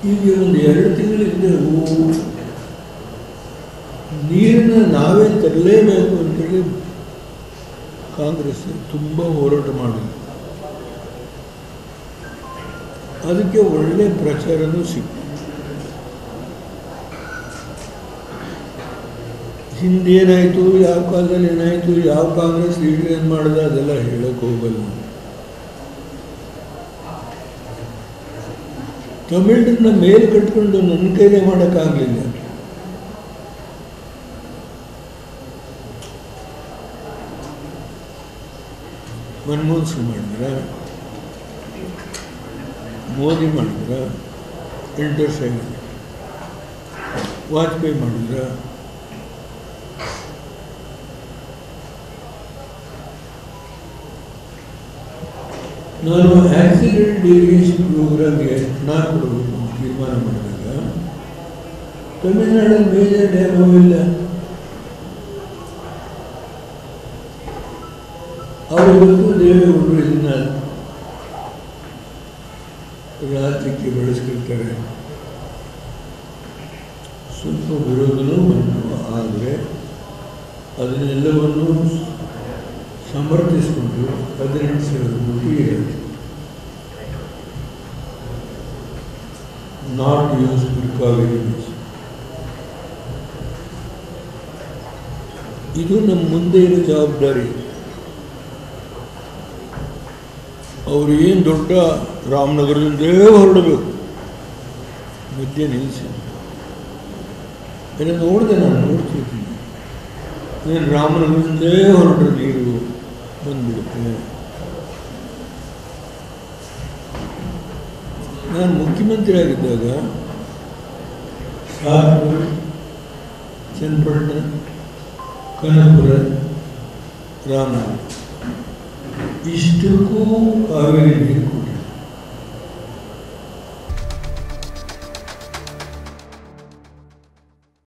ಈಗ ಒಂದು 2 ತಿಂಗಳಿಂದ ನೀರನ್ನ ನಾವೇ ತರಲೇಬೇಕು ಅಂತೇಳಿ ಕಾಂಗ್ರೆಸ್ ತುಂಬ ಹೋರಾಟ ಮಾಡಿದೆ. ಅದಕ್ಕೆ ಒಳ್ಳೆ ಪ್ರಚಾರನೂ ಸಿಕ್ತು. ಹಿಂದೇನಾಯಿತು, ಯಾವ ಕಾಲದಲ್ಲಿ ಏನಾಯಿತು, ಯಾವ ಕಾಂಗ್ರೆಸ್ ಲೀಡರ್ ಏನು ಮಾಡಿದ ಅದೆಲ್ಲ ಹೇಳಕ್ಕೆ ಹೋಗಲ್ಲ. ತಮಿಳನ್ನ ಮೇಲೆ ಕಟ್ಕೊಂಡು ನನ್ನ ಕೈಲೇ ಮಾಡೋಕ್ಕಾಗಲಿಲ್ಲ. ಮನಮೋಹನ್ ಸಿಂಗ್ ಮಾಡಿದ್ರ, ಮೋದಿ ಮಾಡಿದ್ರ, 8 ವರ್ಷ ಆಗಿದೆ. ವಾಜಪೇಯಿ ಮಾಡಿದ್ರ, ನಾನು ಆಕ್ಸಿಡೆಂಟ್ ಇರಿಗೇಷನ್ ಪ್ರೋಗ್ರಾಮ್ಗೆ ನಾನು ಕೊಡಬೇಕು ತೀರ್ಮಾನ ಮಾಡಿದಾಗ ತಮಿಳುನಾಡಲ್ಲಿ ಮೇಜರ್ ಡ್ಯಾಮ್ ಇಲ್ಲ. ಅವರಿಗೂ ದೇವೇಗೌಡರು ಇದನ್ನ ರಾಜ್ಯಕ್ಕೆ ಬಳಸ್ಕೊಳ್ತಾರೆ. ಸ್ವಲ್ಪ ವಿರೋಧನೂ ಬಂತು. ಆದರೆ ಅದನ್ನೆಲ್ಲವನ್ನು ಸಮರ್ಥಿಸಿಕೊಂಡು 18,000 ಕೋಟಿ ನಾಟ್ ಯೂಸ್ ಫಾರ್ ಕಾವೇರಿ. ಇದು ನಮ್ಮ ಮುಂದೆ ಇರೋ ಜವಾಬ್ದಾರಿ. ಅವರು ಏನು ದೊಡ್ಡ ರಾಮನಗರದಿಂದೇ ಹೊರಡಬೇಕು, ಮಧ್ಯೆ ನಿಲ್ಲಿಸಿ ಎಲ್ಲ ನೋಡಿದೆ, ನಾನು ನೋಡ್ತಿರ್ತೀನಿ. ಏನು ರಾಮನಗರದಿಂದೇ ಹೊರಡ್ರೆ ನೀರು ಬಂದ್ಬಿಡುತ್ತೆ. ನಾನು ಮುಖ್ಯಮಂತ್ರಿ ಆಗಿದ್ದಾಗ ಸಾಗರ, ಚನ್ನಪಟ್ಟಣ, ಕನಕಪುರ, ರಾಮನಗರ ಇಷ್ಟಕ್ಕೂ ಕಾವೇರಿ ನೀರು ಕೊಟ್ಟಿದ್ದೆ.